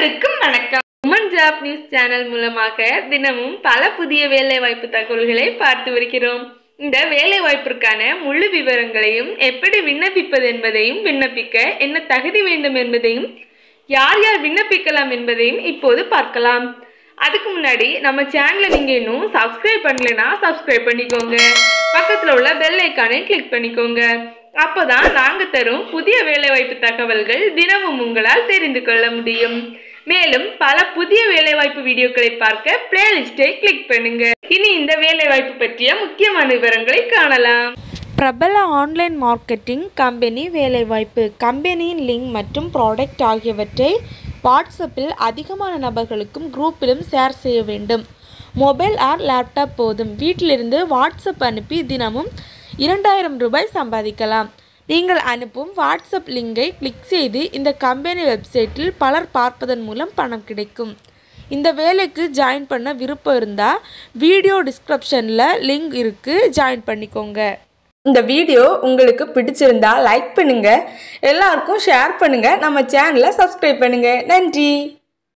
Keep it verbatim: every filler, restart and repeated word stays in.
அனைவருக்கும் வணக்கம். Woman job news channel மூலமாக தினமும் பல புதிய வேலை வாய்ப்பு தகவல்களை பார்த்து வருகிறோம். இந்த வேலை வாய்ப்பிற்கான முழு விவரங்களையும், எப்படி விண்ணப்பிப்பது என்பதையும், விண்ணப்பிக்க என்ன தகுதி வேண்டும் என்பதையும், யார் யார் விண்ணப்பிக்கலாம் என்பதையும் இப்போது பார்க்கலாம். அதுக்கு முன்னாடி நம்ம சேனலை நீங்க இன்னும் சப்ஸ்கிரைப் பண்ணலைன்னா சப்ஸ்கிரைப் பண்ணிக்கோங்க. பக்கத்தில் உள்ள பெல் ஐக்கானை கிளிக் பண்ணிக்கோங்க. அப்போதான் நாங்கள் தரும் புதிய வேலைவாய்ப்பு தகவல்கள் தினமும் உங்களால் தெரிந்து கொள்ள முடியும். மேலும் பல புதிய வேலைவாய்ப்பு வீடியோக்களை பார்க்க பிளேலிஸ்டை கிளிக் பண்ணுங்க. இனி இந்த வேலைவாய்ப்பு பற்றிய முக்கியமான விவரங்களை காணலாம். பிரபல ஆன்லைன் மார்க்கெட்டிங் கம்பெனி வேலைவாய்ப்பு. கம்பெனியின் லிங்க் மற்றும் ப்ராடக்ட் ஆகியவற்றை வாட்ஸ்அப்பில் அதிகமான நபர்களுக்கும் குரூப்பிலும் ஷேர் செய்ய வேண்டும். மொபைல் ஆர் லேப்டாப் போதும். வீட்டிலிருந்து வாட்ஸ்அப் அனுப்பி தினமும் இரண்டாயிரம் ரூபாய் சம்பாதிக்கலாம். நீங்கள் அனுப்பும் வாட்ஸ்அப் லிங்கை கிளிக் செய்து இந்த கம்பெனி வெப்சைட்டில் பலர் பார்ப்பதன் மூலம் பணம் கிடைக்கும். இந்த வேலைக்கு ஜாயின் பண்ண விருப்பம் இருந்தால் வீடியோ டிஸ்கிரிப்ஷனில் லிங்க் இருக்குது, ஜாயின் பண்ணிக்கோங்க. இந்த வீடியோ உங்களுக்கு பிடிச்சிருந்தா லைக் பண்ணுங்கள், எல்லாருக்கும் ஷேர் பண்ணுங்கள், நம்ம சேனலை சப்ஸ்கிரைப் பண்ணுங்கள். நன்றி.